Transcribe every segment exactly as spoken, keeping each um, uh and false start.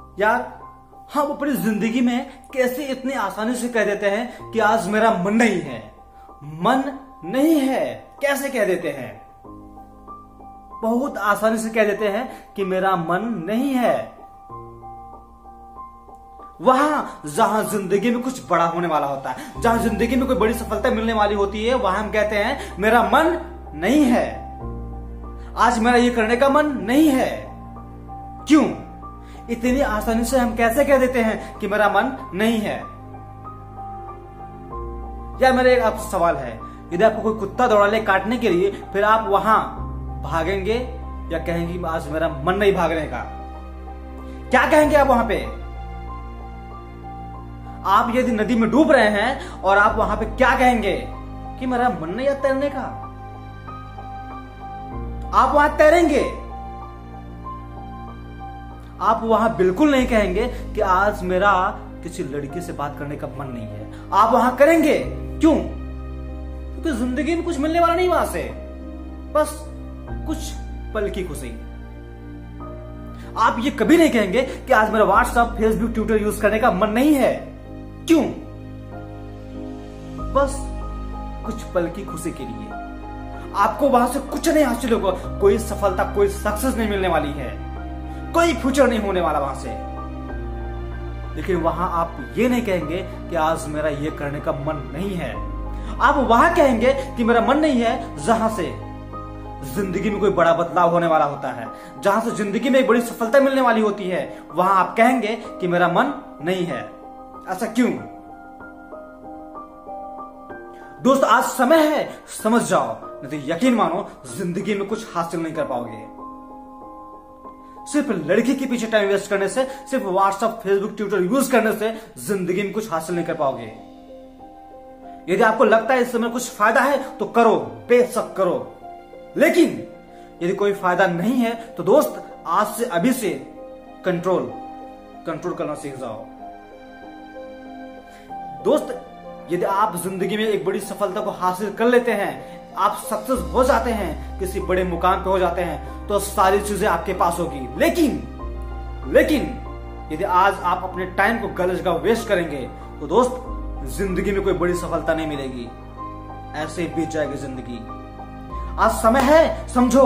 यार हम अपनी जिंदगी में कैसे इतनी आसानी से कह देते हैं कि आज मेरा मन नहीं है, मन नहीं है, कैसे कह देते हैं? बहुत आसानी से कह देते हैं कि मेरा मन नहीं है। वहां जहां जिंदगी में कुछ बड़ा होने वाला होता है, जहां जिंदगी में कोई बड़ी सफलता मिलने वाली होती है, वहां हम कहते हैं मेरा मन नहीं है, आज मेरा ये करने का मन नहीं है। क्यों? इतनी आसानी से हम कैसे कह देते हैं कि मेरा मन नहीं है? या मेरा एक आपसे सवाल है, यदि आपको कोई कुत्ता दौड़ा ले काटने के लिए, फिर आप वहां भागेंगे या कहेंगे आज मेरा मन नहीं भागने का? क्या कहेंगे आप वहां पे? आप यदि नदी में डूब रहे हैं और आप वहां पे क्या कहेंगे कि मेरा मन नहीं है तैरने का? आप वहां तैरेंगे, आप वहां बिल्कुल नहीं कहेंगे कि आज मेरा किसी लड़की से बात करने का मन नहीं है। आप वहां करेंगे, क्यों? क्योंकि जिंदगी में कुछ मिलने वाला नहीं वहां से, बस कुछ पल की खुशी। आप ये कभी नहीं कहेंगे कि आज मेरा व्हाट्सएप, फेसबुक, ट्विटर यूज करने का मन नहीं है। क्यों? बस कुछ पल की खुशी के लिए। आपको वहां से कुछ नहीं हासिल होगा, कोई सफलता, कोई सक्सेस नहीं मिलने वाली है, कोई फ्यूचर नहीं होने वाला वहां से। लेकिन वहां आप ये नहीं कहेंगे कि आज मेरा ये करने का मन नहीं है। आप वहां कहेंगे कि मेरा मन नहीं है जहां से जिंदगी में कोई बड़ा बदलाव होने वाला होता है, जहां से जिंदगी में एक बड़ी सफलता मिलने वाली होती है, वहां आप कहेंगे कि मेरा मन नहीं है। ऐसा क्यों? दोस्त, आज समय है, समझ जाओ, नहीं तो यकीन मानो जिंदगी में कुछ हासिल नहीं कर पाओगे। सिर्फ लड़की के पीछे टाइम वेस्ट करने से, सिर्फ व्हाट्सएप, फेसबुक, ट्विटर यूज करने से जिंदगी में कुछ हासिल नहीं कर पाओगे। यदि आपको लगता है इस समय कुछ फायदा है तो करो, बेशक करो। लेकिन यदि कोई फायदा नहीं है तो दोस्त, आज से अभी से कंट्रोल कंट्रोल करना सीख जाओ। दोस्त, यदि आप जिंदगी में एक बड़ी सफलता को हासिल कर लेते हैं, आप सक्सेस हो जाते हैं, किसी बड़े मुकाम पे हो जाते हैं, तो सारी चीजें आपके पास होगी। लेकिन लेकिन यदि आज आप अपने टाइम को गलत जगह वेस्ट करेंगे तो दोस्त, जिंदगी में कोई बड़ी सफलता नहीं मिलेगी, ऐसे बीत जाएगी जिंदगी। आज समय है, समझो।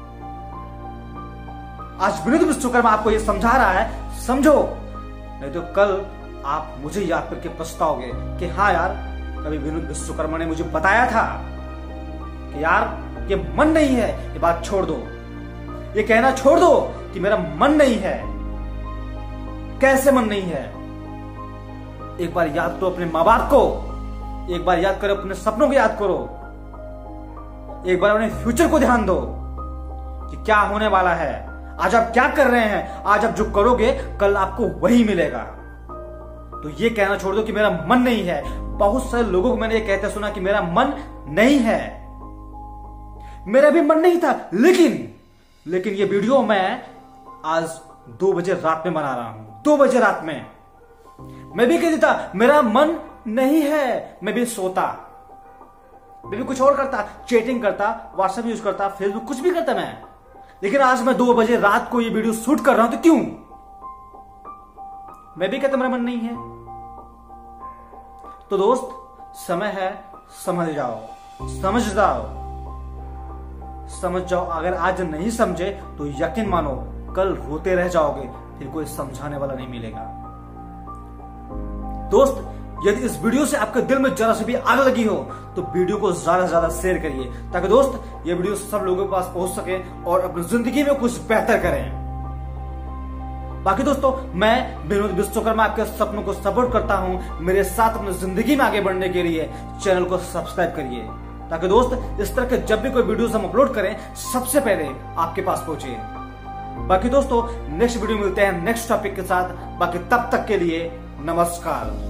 आज विनोद विश्वकर्मा आपको यह समझा रहा है, समझो, नहीं तो कल आप मुझे याद करके पछताओगे कि हाँ यार, कभी विनोद विश्वकर्मा ने मुझे बताया था कि यार ये मन नहीं है, ये बात छोड़ दो, ये कहना छोड़ दो कि मेरा मन नहीं है। कैसे मन नहीं है? एक बार याद करो अपने माँ बाप को, एक बार याद करो अपने सपनों को, याद करो एक बार अपने फ्यूचर को ध्यान दो कि क्या होने वाला है। आज आप क्या कर रहे हैं, आज आप जो करोगे कल आपको वही मिलेगा। तो ये कहना छोड़ दो कि मेरा मन नहीं है। बहुत सारे लोगों को मैंने ये कहते सुना कि मेरा मन नहीं है। मेरा भी मन नहीं था, लेकिन लेकिन ये वीडियो मैं आज दो बजे रात में बना रहा हूं। दो बजे रात में मैं भी कह देता मेरा मन नहीं है, मैं भी सोता, मैं भी कुछ और करता, चैटिंग करता, व्हाट्सएप यूज करता, फेसबुक, कुछ भी करता मैं। लेकिन आज मैं दो बजे रात को ये वीडियो शूट कर रहा हूं, तो क्यों? मैं भी कहता मेरा मन नहीं है। तो दोस्त, समय है, समझ जाओ, समझ जाओ, समझ जाओ। अगर आज नहीं समझे तो यकीन मानो कल रोते रह जाओगे, फिर कोई समझाने वाला नहीं मिलेगा। दोस्त, यदि इस वीडियो से आपके दिल में जरा से भी आग लगी हो तो वीडियो को ज्यादा से ज्यादा शेयर करिए, ताकि दोस्त ये वीडियो सब लोगों के पास पहुंच सके और अपनी जिंदगी में कुछ बेहतर करें। बाकी दोस्तों, मैं विनोद विश्वकर्मा आपके सपनों को सपोर्ट करता हूं। मेरे साथ अपनी जिंदगी में आगे बढ़ने के लिए चैनल को सब्सक्राइब करिए, ताकि दोस्त इस तरह के जब भी कोई वीडियोस हम अपलोड करें सबसे पहले आपके पास पहुंचे। बाकी दोस्तों, नेक्स्ट वीडियो मिलते हैं नेक्स्ट टॉपिक के साथ। बाकी तब तक के लिए नमस्कार।